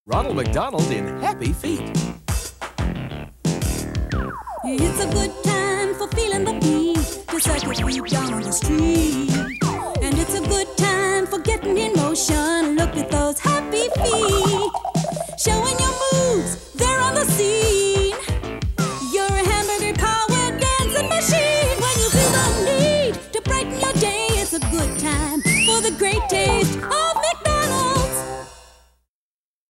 Ronald McDonald in Happy Feet. It's a good time for feeling the beat. Just like a feet down the street.